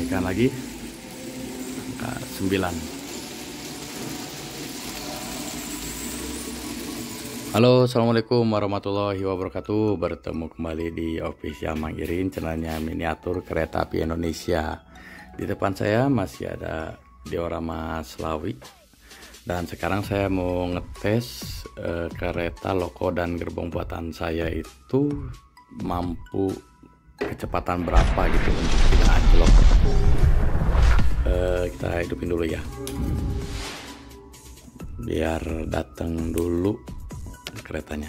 naikkan lagi angka 9. Halo, assalamualaikum warahmatullahi wabarakatuh. Bertemu kembali di Official Mang Irin, channelnya miniatur kereta api Indonesia. Di depan saya masih ada diorama Slawi, dan sekarang saya mau ngetes kereta loko dan gerbong buatan saya itu mampu kecepatan berapa gitu untuk kita anjlok. Kita hidupin dulu ya, biar datang dulu keretanya.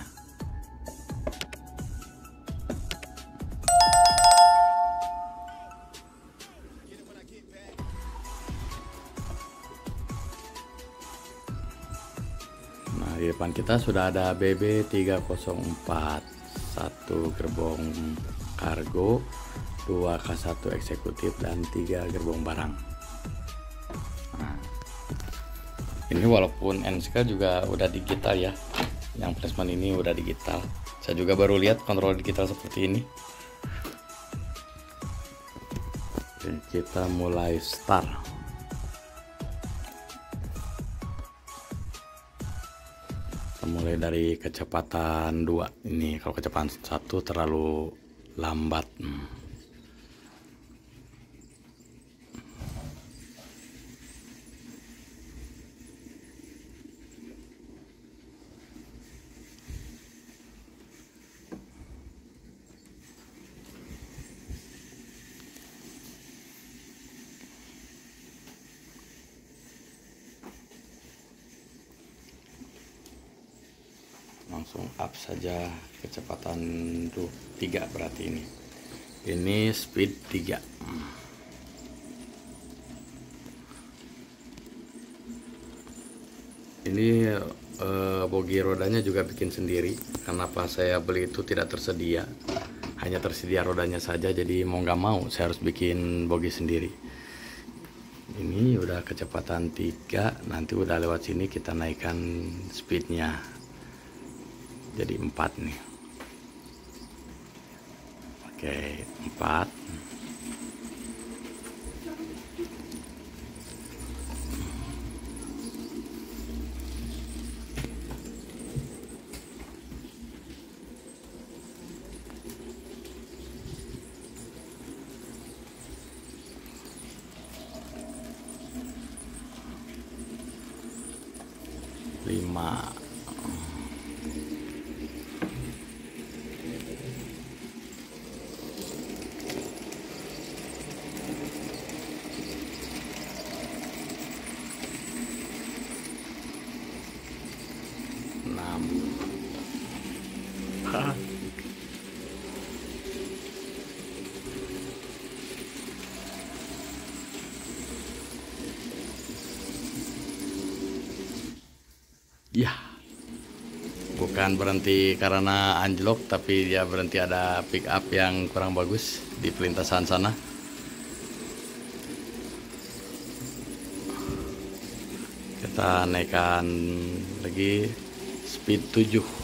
Nah, di depan kita sudah ada BB304, satu gerbong kargo, 2 K1 eksekutif, dan 3 gerbong barang. Nah, ini walaupun NSK juga udah digital ya, yang placement ini udah digital. Saya juga baru lihat kontrol digital seperti ini. Oke, kita mulai start. Kita mulai dari kecepatan 2. Ini kalau kecepatan 1 terlalu lambat. Langsung up saja kecepatan 3 berarti ini speed 3. Ini bogi rodanya juga bikin sendiri. Kenapa saya beli itu tidak tersedia, hanya tersedia rodanya saja, jadi mau nggak mau saya harus bikin bogi sendiri. Ini udah kecepatan 3, nanti udah lewat sini kita naikkan speednya jadi 4 nih. Oke, 4. Lima. Ya, bukan berhenti karena anjlok, tapi dia berhenti ada pick up yang kurang bagus di pelintasan sana. Kita naikkan lagi speed 7.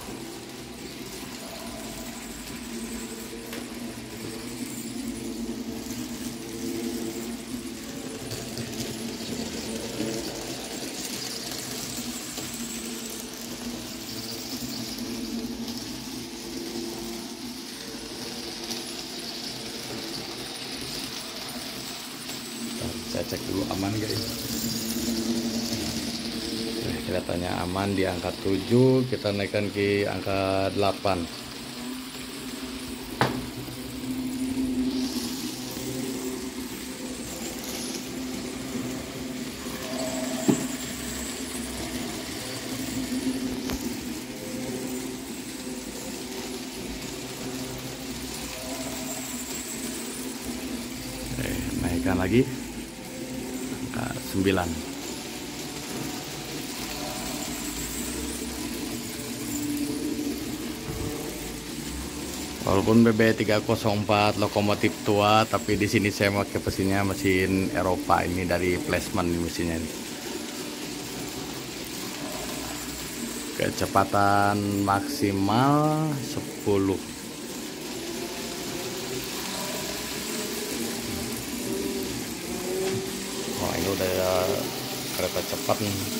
Saya cek dulu aman guys. Nah, kelihatannya aman di angka 7. Kita naikkan ke angka 8. Naikkan lagi angka 9. Walaupun BB304 lokomotif tua, tapi di sini saya pakai mesinnya mesin Eropa, ini dari placement mesinnya ini. Kecepatan maksimal 10. cepat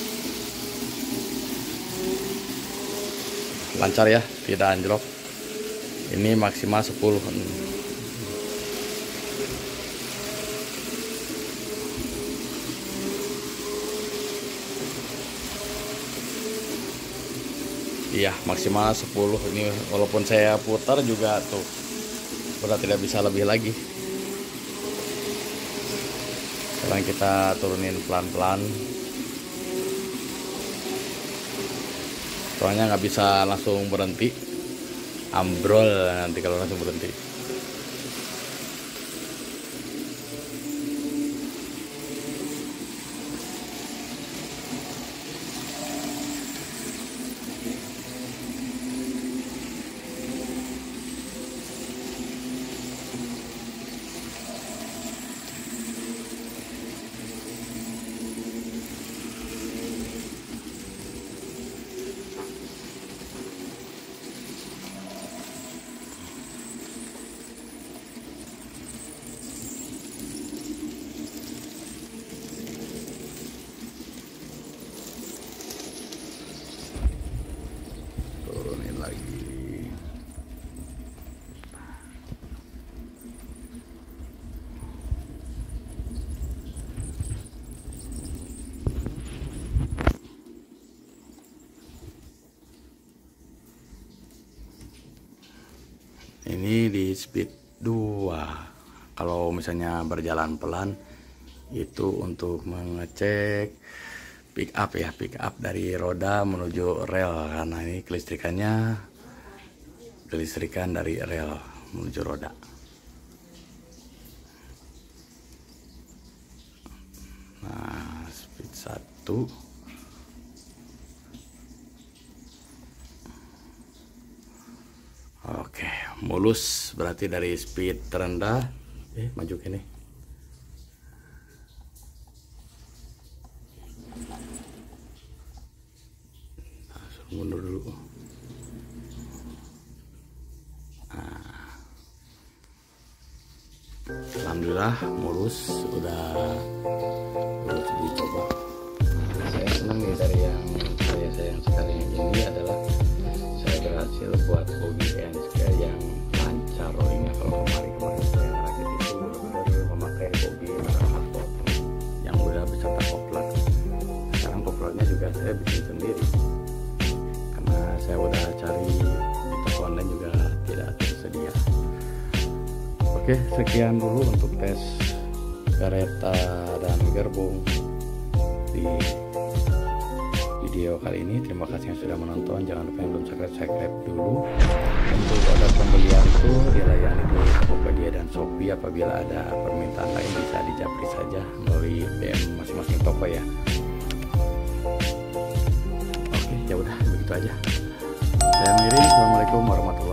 lancar ya, tidak anjlok. Ini maksimal 10. Iya, maksimal 10. Ini walaupun saya putar juga tuh udah tidak bisa lebih lagi. Sekarang kita turunin pelan-pelan, soalnya nggak bisa langsung berhenti, ambrol nanti kalau langsung berhenti. Turunin lagi. Ini di speed 2. Kalau misalnya berjalan pelan itu untuk mengecek pick up ya, pick up dari roda menuju rel, karena ini kelistrikannya dari rel menuju roda. Nah, speed 1. Oke, mulus berarti dari speed terendah. Maju ke nih. Mundur dulu. Nah, alhamdulillah mulus, udah mulus dicoba. Saya senang nih dari yang saya sayang sekali ini adalah saya berhasil buat bogi NSK yang lancar rollingnya. Kalau kemarin saya rakit itu benar-benar memakai bogi hardtop yang udah beserta kopler. Sekarang koplernya juga saya bikin sendiri, karena saya udah cari di toko online juga tidak tersedia. Oke, sekian dulu untuk tes kereta dan gerbong di video kali ini. Terima kasih yang sudah menonton. Jangan lupa yang belum subscribe dulu. Untuk order pembelian tuh dilayani di Tokopedia dan Shopee. Apabila ada permintaan lain bisa dijapri saja melalui DM masing-masing toko ya. Oke, ya udah begitu aja. Saya Mirin. Assalamualaikum warahmatullahi wabarakatuh.